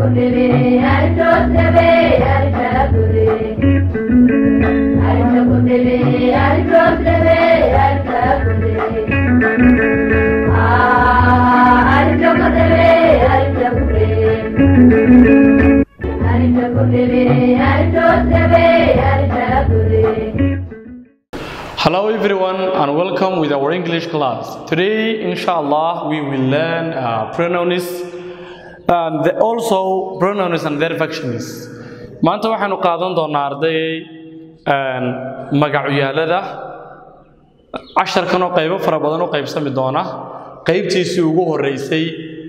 Hello everyone and welcome with our English class. Today, inshallah, we will learn pronouns and also pronouns and their functions. Maanta waxaanu qaadan doonaa arday magacyaalada casharkan oo qaybo fara badan oo qaybsami doona qaybtiisii ugu horeysay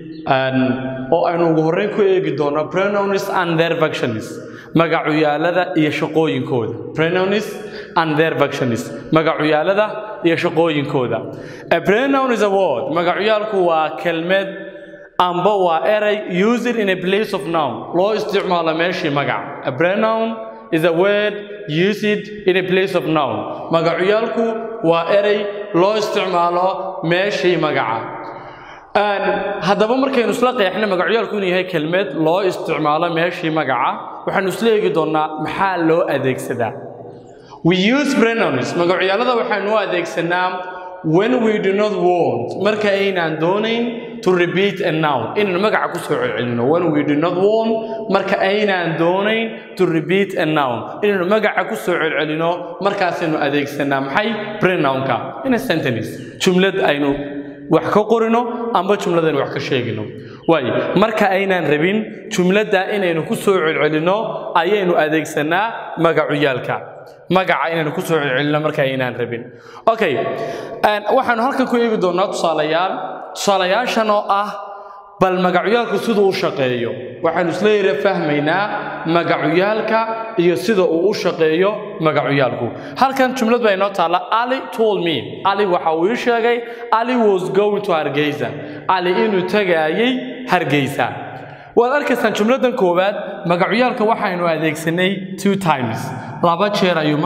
oo aynu ugu horeyn ku eegi doono pronouns and their functions. magacyaalada iyo shaqooyinkooda. Pronouns and their functions. magacyaalada iyo shaqooyinkooda. A pronoun is a word. magacyaalku waa kelmad amba waa eray used in a place of noun. loo isticmaalo meeshii magac. A pronoun is a word used in a place of noun. magacyaalku waa eray loo isticmaalo meeshii magaca. haddaba markaynu isla qeexno magacyaalku inuu yahay kelmad loo isticmaalo meeshii magaca waxaanu isla eegi doonaa maxaa loo adeegsadaa. We use pronouns. magacyaalada waxaanu u adeegsanaa when we do not want marka aynaan doonayn to repeat a noun inaynu magaca ku soo celcelino. When we do not want marka aynaan doonayn to repeat a noun inaynu magaca ku soo celcelino markaasaynu adeegsanaa maxay pronounka in a sentence jumlad aynu wax ka qorino amba jumladaynu wax ka sheegino. way marka aynaan rabin jumlada inaynu ku soo celcelino ayaynu adeegsanaa magacyaalka. magaca inaynu ku soo celcelino marka aynaan rabin. Okay, waxaanu halkan ku eegi doonaa tusaalayaashan oo ah bal magacyaalku siduu u shaqeeyo. waxaanu isla yara fahmaynaa magacyaalka iyo sida uu u shaqeeyo magacyaalku. halkan jumlad baa inoo taala Ali told me. Ali waxa uu ii sheegay Ali was going to Hargeysa. Ali inuu tagayay Hargeysa. waad arkaysaan jumladan koowaad magacyaalka waxaynu adeegsanay 2 times. laba jeer ayuu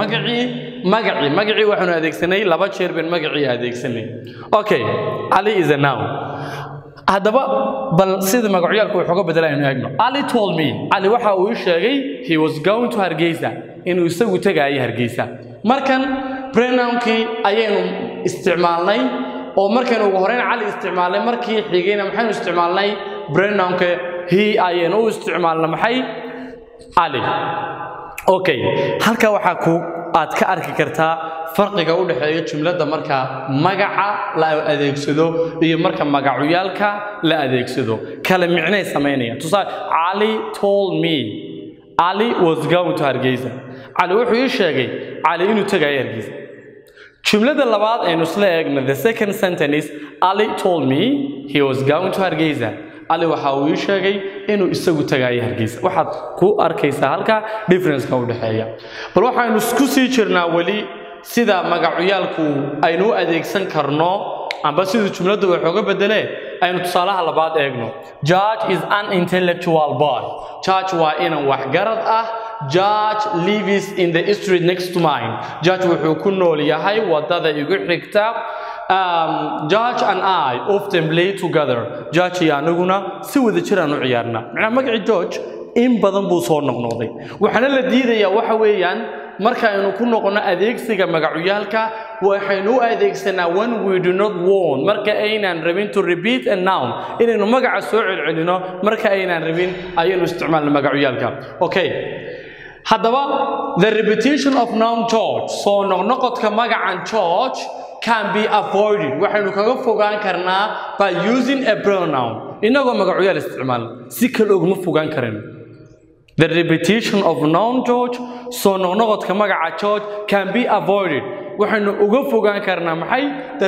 magacii waxaanu adeegsanay laba jeer baan magacii adeegsanay. Okay, Ali is a noun. haddaba bal sida magacyaalku wax uga bedelayno eegno. Ali told me. Ali waxa uu sheegay he was going to Hargeysa inuu isagu tagayay Hargeysa. markan pronounkii ayaynu isticmaalnay oo markan ugu horeyn Ali isticmaalay markii xigayna maxaynu isticmaalnay pronounka he ayaynu u isticmaalnay maxay Ali. Okay, halka waxa aad ka arki kartaa farqiga u dhaxeeya jumlada marka magaca la adeegsado iyo marka magacyaalka la adeegsado kala micnay sameynaya. tusaale Ali told me. Ali was going to Hargeysa. Ali wuxuu ii sheegay Ali inuu tagay Hargeysa. jumlada labaad aynu isla eegno the second sentence Ali told me he was going to Hargeysa. Ali waxa uu ii sheegay inuu isagu tagay Hargeysa. waxaad ku arkaysaa halka difference-ka u dhaxeeya. bal waxaanu isku sii jirnaa wali sida magacyaalku aynu adeegsan karno amba sida jumladu wax uga bedelee aynu tusaalaha labaad eegno. George is an intellectual boy. George waa inaan wax garad ah. George lives in the street next to mine. George wuxuu ku nool yahay wadada igu xigta. George and I often play together. George iyo anaguna si wada jiraan u ciyaarna. macnaha magaci George in badan buu soo noqnoqday. waxaana la diidayaa waxa weeyaan marka aynu ku noqono adeegsiga magacyaalka waxaynu u adeegsanaa when we do not want marka aynaan rabin to repeat a noun inaynu magaca soo celcelino marka aynaan rabin ayaynu isticmaalnaa magacyaalka. Okay, haddaba the repetition of noun George soo noqnoqodka magacan George can be avoided. waxaynu kaga fogaan karnaa by using a pronoun inagoo magacyaal isticmaal si kale uguma fogaan karayno. The repetition of noun George soo noqnoqodka magaca George can be avoided. waxaynu uga fogaan karnaa maxay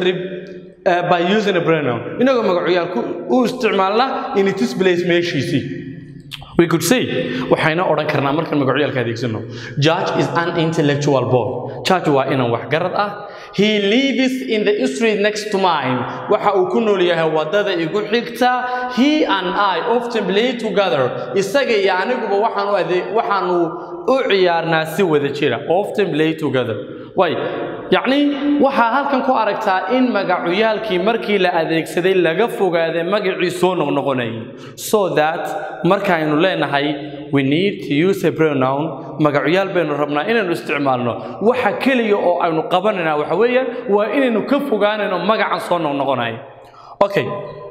by using a pronoun inagoo magacyaal u isticmaalna in its place meeshiisii. We could say waxayna oran karnaa markan magacyaalka adeegsano. George is an intellectual boy. George waa inaan wax garad ah. He lives in the street next to mine. waxa uu ku nool yahay wadada igu xigta. He and I often play together. isaga iyo aniguba waxaanu u ciyaarnaa si wada jira. Often play together. way يعني waxa halkan ku aragtaa in magacuyaalkii markii la adeegsaday laga fogaaday magacii soo noqnoqonay so that marka aynu leenahay we need to use a pronoun magacuyaal baynu rabnaa inaynu isticmaalno waxa kaliya oo aynu qabanayna waxa weeyaan waa inaynu ka fogaanayno magacan soo noqnoqonay okay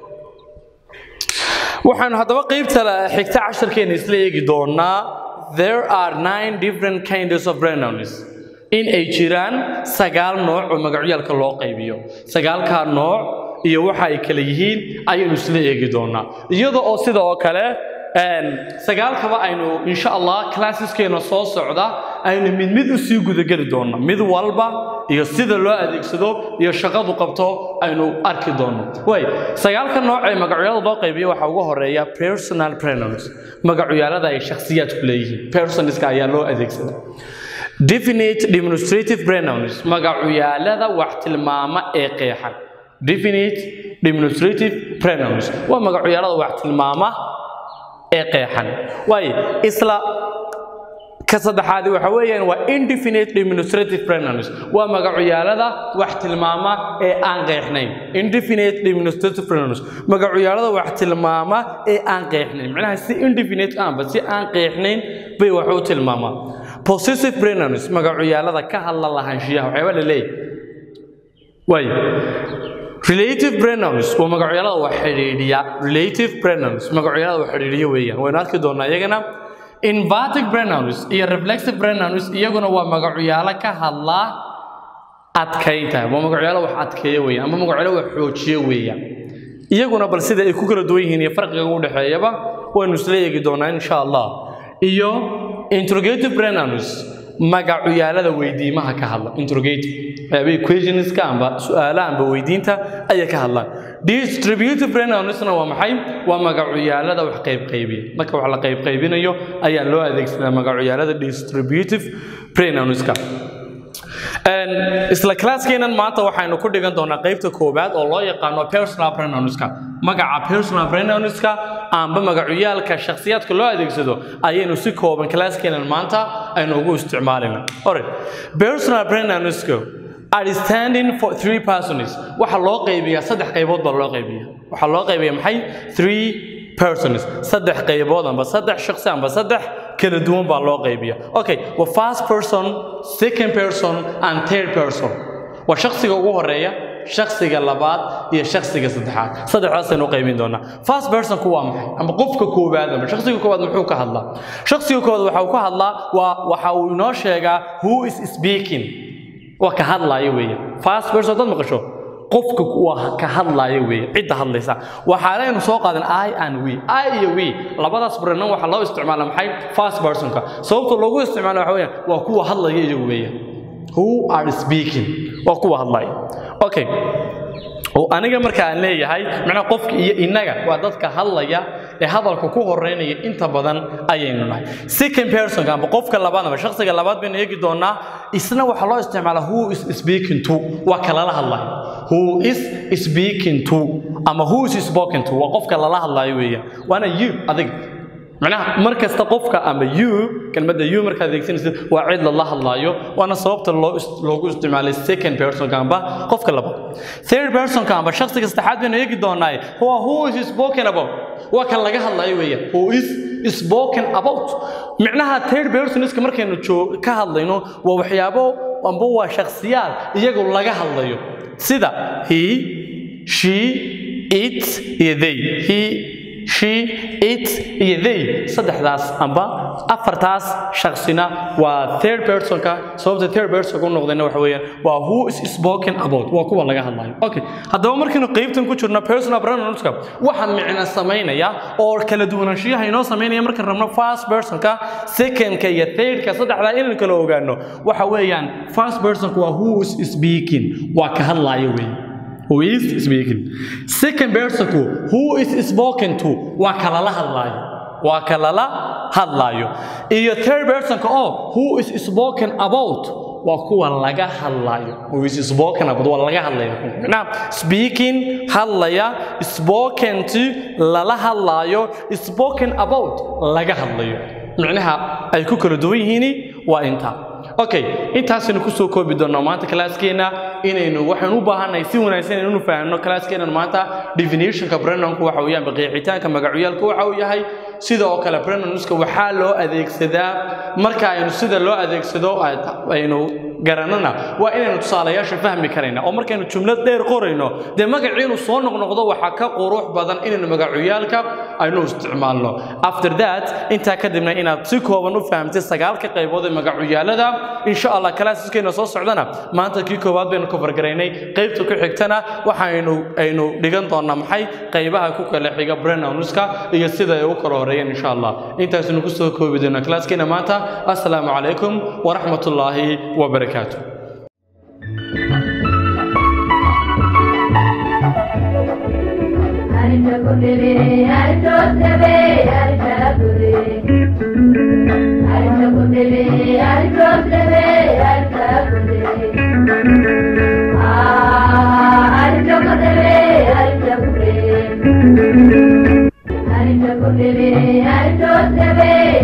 waxaan hadaba qaybta xigta 10 isla eegi doonaa there are 9 different kinds of pronouns in ay jiraan 9 nooc oo magacyaalka loo qaybiyo 9ka nooc iyo waxa ay kala yihiin ayaynu isla eegi doonaa iyadoo oo sidoo kale 9kaba aynu insha Allah classeskeena soo socda aynu mid u sii gudagali doonaa mid walba iyo sida loo adeegsado iyo shaqadu qabto aynu arki doono way 9ka nooc ee magacyada loo qaybiyo waxa ugu horeeya personal pronouns magacyaalada ay shakhsiyaadku leeyihiin personska ayaa loo adeegsadaa definite demonstrative pronouns magacyaalada wax tilmaama ee qeexan definite demonstrative pronouns waa magacyaalada wax tilmaama ee qeexan way isla ka saddexaad waxa weeyaan waa indefinite demonstrative pronouns waa magacyaalada wax tilmaama ee aan qeexnayn indefinite demonstrative pronouns magacyaalada wax tilmaama ee aan qeexnayn macnaha si indefinite aanba si aan qeexnayn bay wax u tilmaamaa possessive pronouns magacyaalada ka hadla lahaanshiyaha waxyaabo la leeyahay way relative pronouns waa magacyaalada wax xiriiriya relative pronouns magacyaalada wax xiriiriya weeyaan waynu arki doonaa iyagana inverted pronouns iyo reflexive pronouns iyaguna waa magacyaalo ka hadla adkaynta waa magacyaalo wax adkeeyo weeyaan ama magacyaalo wax xoojiyo weeyaan iyaguna bal sida ay ku kala duwan yihiin iyo farqiga u dhaxeeyaba waynu isla eegi doonaa insha Allah iyo interrogative pronouns magacyaalada weydiimaha ka hadla interrogative ay questions ka amba su'aalaha amba weydiinta ay ka hadlaan distributive pronouns waa maxay waa magacyaalada wax qaybiya marka wax la qaybinayo ayaa loo adeegsadaa magacyaalada distributive pronouns ka isla class-keenan maanta waxaynu ku dhigan doonaa qaybta koobaad oo loo yaqaano personal pronouns ka magaca personal pronouns ka amba magacyaalka shakhsiyaadka loo adeegsado ayaynu si kooban class-keenan maanta aynu ugu isticmaalayna alright personal pronouns are standing for 3 persons waxa loo qaybiyaa 3 qaybood baa loo qaybiyaa waxa loo qaybiyaa maxay 3 persons 3 qaybood amba 3 shakhsi amba 3 kala duwan baa loo qaybiyaa okay wa first person second person and third person wa shakhsiga ugu horeeya shakhsiga labaad iyo shakhsiga saddexaad saddexdaas aynu qaybin doonaa first person ku waa maxay ama qofka koobaad ama shakhsiga koobaad muxuu ka hadlaa shakhsiga koobaad waxa uu ka hadlaa waxa uu inoo sheegaa who is speaking waa ka hadlaayo weeyaan first person dad maqasho qofka waa ka hadlaayo weeyaan cid hadlaysa waxa aynu soo qaadan I and we I iyo we labadaas pronoun waxa loo isticmaalaa maxay first person ka sababta loogu isticmaalo waxa weeyaan waa kuwa hadlaya iyagu weeyaan who are speaking waa kuwa hadlaya okay oo aniga marka aan leeyahay macna qofka iyo inaga waa dadka hadlaya ee hadalka ku horeynaya inta badan ayaynu nahay second person ka qofka labaad ama shakhsiga labaad baan eegi doonaa isna waxa loo isticmaalaa who is speaking to waa kala la hadlayo who is speaking to ama who is spoken to waa qofka la hadlayo weeyaan waana you adiga macnaha markasta qofka ama you kelmadda you marka adeegsanaysid waa cid la hadlayo waana sababta loogu isticmaalay second person ka amba qofka labaad third person ka amba shakhsiga saddexaad baan eegi doonaa who is spoken about waa kan laga hadlayo weeyaan who is spoken about macnaha third person iska markaynu ka hadlayno waa waxyaabo amba waa shakhsiyaad iyagu laga hadlayo sida he she it iyo they he she it iyo they saddexdaas amba afartaas shakhsina waa third person ka sababta third person ku noqdayna waxa weeyaan waa who is spoken about waa kuwa laga hadlayo okay hadaba markaynu qaybtan ku jirno personal pronouns ka waxa micna sameynaya oo kala duwanaanshiyaha inoo sameynaya markaan rabno first person ka second ka iyo third ka saddexda in kala ogaano waxa weeyaan first person waa who is speaking waa ka hadlayo weeyaan who is speaking second person who is spoken to waa kala la hadlayo waa kala la hadlayo iyo third person who is spoken about waa kuwa laga hadlayo who is spoken about waa laga hadlayo macnaha speaking hadlaya spoken to la hadlayo spoken about laga hadlayo macnaha ay ku kala duwan yihiin waa inta okay intaasina ku soo koobi doonaa maanta classkeena inaynu waxaan u baahanay si wanaagsan inaynu fahamno classkeena maanta definitionka pronounku waxa weeyaan baqeexitaanka magacyaalku waxa uu yahay sidoo kale pronouns-ka waxa loo adeegsadaa marka aynu sida loo adeegsado aynu garanana waa inaynu tusaalayaasha fahmi karayna oo markaynu jumlad dheer qorayno de magaciinu soo noqnoqdo waxa ka qurux badan inaynu magacyaalka aynu isticmaalno after that inta ka dibna inaad si kooban u fahamtay sagaalka qaybood ee magacyaalada insha Allah classkeena soo socdana maanta kii koowaad baynu cover gareynay qaybta ku xigtana waxaynu dhigan doonaa maxay qaybaha ku kala xiga pronouns-ka iyo sida ay u kala horeeyaan insha Allah intaasnu ku soo koobi doonaa classkeena maanta assalaamu calaykum wa rahmatullaahi wa barakaatuh Ari